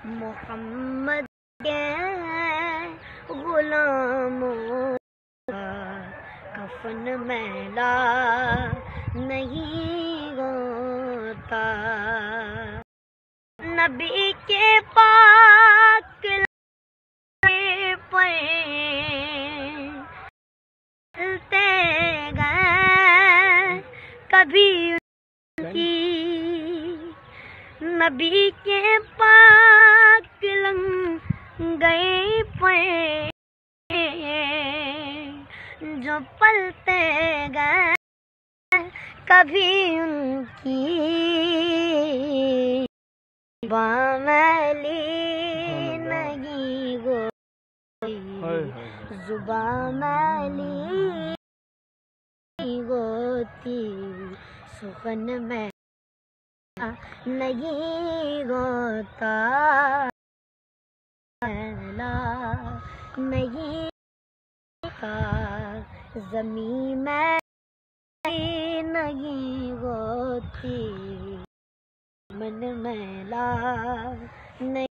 محمد کے غلاموں کا کفن میلا نہیں ہوتا، نبی کے پاک لبے پر چلتے گئے کبھی ان کی، نبی کے پاک لنگے پر جو پلتے گئے کبھی ان کی زباں میلی نہیں ہوتی، زباں میلی نہیں ہوتی، سخن میں نہیں ہوتا، میلا نہیں ہوتا، زمین میں نہیں ہوتی، من میلا نہیں